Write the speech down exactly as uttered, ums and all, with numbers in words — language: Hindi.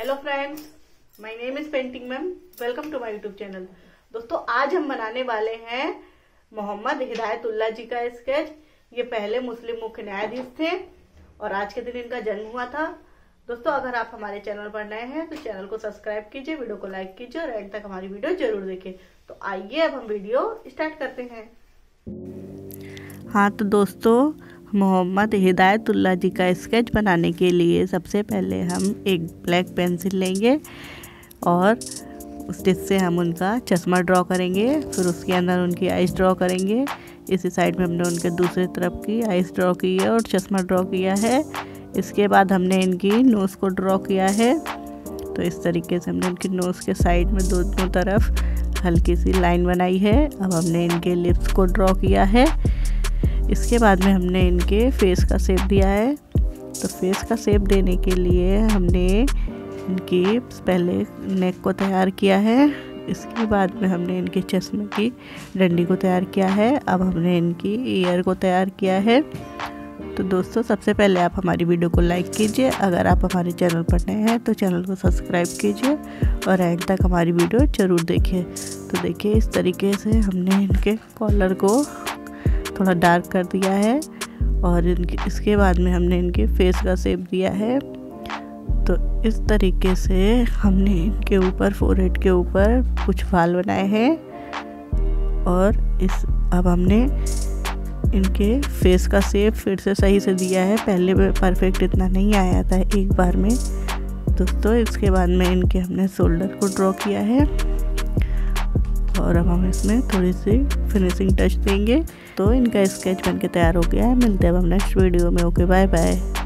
Hello friends, my name is painting ma'am. Welcome to my YouTube channel. दोस्तों, आज हम बनाने वाले हैं मोहम्मद हिदायतुल्लाह जी का स्केच। ये पहले मुस्लिम मुख्य न्यायाधीश थे और आज के दिन इनका जन्म हुआ था। दोस्तों, अगर आप हमारे चैनल पर नए हैं तो चैनल को सब्सक्राइब कीजिए, वीडियो को लाइक कीजिए और एंड तक हमारी वीडियो जरूर देखें। तो आइए अब हम वीडियो स्टार्ट करते हैं। हाँ तो दोस्तों, मोहम्मद हिदायतुल्लाह जी का स्केच बनाने के लिए सबसे पहले हम एक ब्लैक पेंसिल लेंगे और जिससे हम उनका चश्मा ड्रॉ करेंगे। फिर उसके अंदर उनकी आइज़ ड्रॉ करेंगे। इसी साइड में हमने उनके दूसरी तरफ की आइज़ ड्रॉ की है और चश्मा ड्रॉ किया है। इसके बाद हमने इनकी नोज़ को ड्रॉ किया है। तो इस तरीके से हमने इनकी नोज़ के साइड में दोनों तरफ हल्की सी लाइन बनाई है। अब हमने इनके लिप्स को ड्रॉ किया है। इसके बाद में हमने इनके फेस का शेप दिया है। तो फेस का शेप देने के लिए हमने इनकी पहले नेक को तैयार किया है। इसके बाद में हमने इनके चश्मे की डंडी को तैयार किया है। अब हमने इनकी ईयर को तैयार किया है। तो दोस्तों, सबसे पहले आप हमारी वीडियो को लाइक कीजिए। अगर आप हमारे चैनल पर नए हैं तो चैनल को सब्सक्राइब कीजिए और एंड तक हमारी वीडियो ज़रूर देखिए। तो देखिए, इस तरीके से हमने इनके कॉलर को थोड़ा डार्क कर दिया है और इनके इसके बाद में हमने इनके फेस का शेप दिया है। तो इस तरीके से हमने इनके ऊपर फोरहेड के ऊपर कुछ बाल बनाए हैं और इस अब हमने इनके फेस का शेप फिर से सही से दिया है। पहले में परफेक्ट इतना नहीं आया था एक बार में। दोस्तों, इसके बाद में इनके हमने शोल्डर को ड्रॉ किया है और अब हम इसमें थोड़ी सी फिनिशिंग टच देंगे। तो इनका स्केच बनके तैयार हो गया है। मिलते हैं अब हम नेक्स्ट वीडियो में। Okay, bye bye.